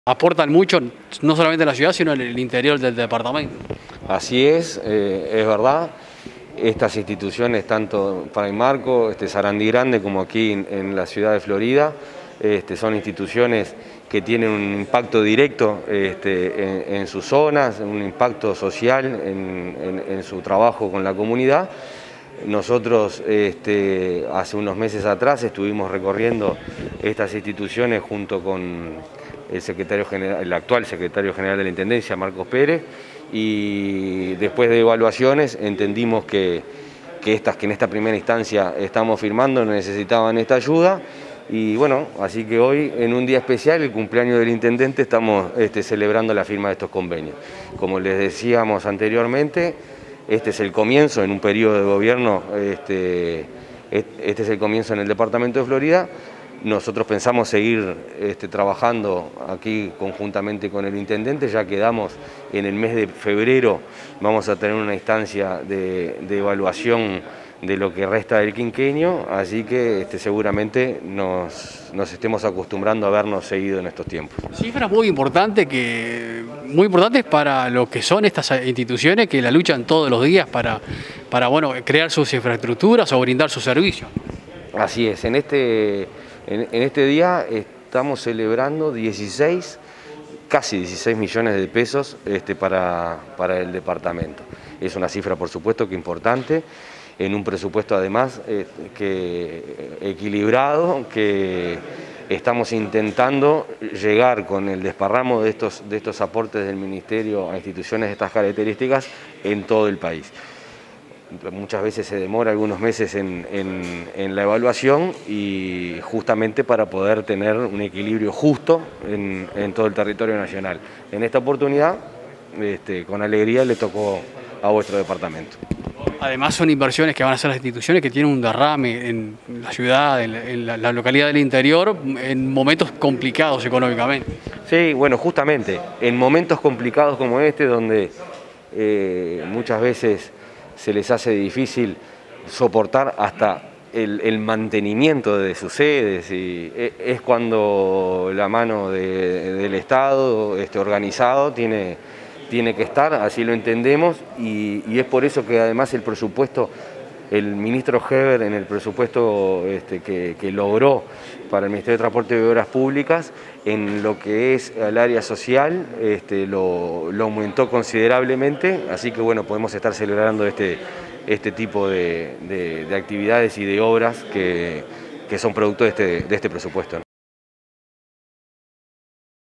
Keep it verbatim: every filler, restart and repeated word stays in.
Aportan mucho, no solamente en la ciudad, sino en el interior del departamento. Así es, eh, es verdad. Estas instituciones, tanto Fray Marcos, este, Sarandí Grande, como aquí en, en la ciudad de Florida, este, son instituciones que tienen un impacto directo este, en, en sus zonas, un impacto social en, en, en su trabajo con la comunidad. Nosotros este, hace unos meses atrás estuvimos recorriendo estas instituciones junto con el, secretario general, el actual secretario general de la Intendencia, Marcos Pérez, y después de evaluaciones entendimos que, que estas que en esta primera instancia estamos firmando necesitaban esta ayuda. Y bueno, así que hoy, en un día especial, el cumpleaños del intendente, estamos este, celebrando la firma de estos convenios. Como les decíamos anteriormente, este es el comienzo en un periodo de gobierno, este, este es el comienzo en el departamento de Florida. Nosotros pensamos seguir este, trabajando aquí conjuntamente con el intendente, ya quedamos en el mes de febrero, vamos a tener una instancia de, de evaluación de lo que resta del quinquenio, así que este, seguramente nos, nos estemos acostumbrando a vernos seguido en estos tiempos. Cifras muy importantes, que, muy importantes para lo que son estas instituciones que la luchan todos los días para, para bueno, crear sus infraestructuras o brindar sus servicios. Así es, en este, en, en este día estamos celebrando dieciséis, casi dieciséis millones de pesos este, para, para el departamento. Es una cifra, por supuesto, que importante, en un presupuesto además eh, que equilibrado, que estamos intentando llegar con el desparramo de estos, de estos aportes del Ministerio a instituciones de estas características en todo el país. Muchas veces se demora algunos meses en, en, en la evaluación y justamente para poder tener un equilibrio justo en, en todo el territorio nacional. En esta oportunidad, este, con alegría, le tocó a vuestro departamento. Además son inversiones que van a hacer las instituciones que tienen un derrame en la ciudad, en la, en la, la localidad del interior, en momentos complicados económicamente. Sí, bueno, justamente en momentos complicados como este, donde eh, muchas veces se les hace difícil soportar hasta el, el mantenimiento de sus sedes, y es cuando la mano de, del Estado este, organizado tiene... tiene que estar, así lo entendemos, y, y es por eso que además el presupuesto, el ministro Heber en el presupuesto este, que, que logró para el Ministerio de Transporte y Obras Públicas, en lo que es el área social, este, lo, lo aumentó considerablemente, así que bueno, podemos estar celebrando este, este tipo de, de, de actividades y de obras que, que son producto de este, de este presupuesto.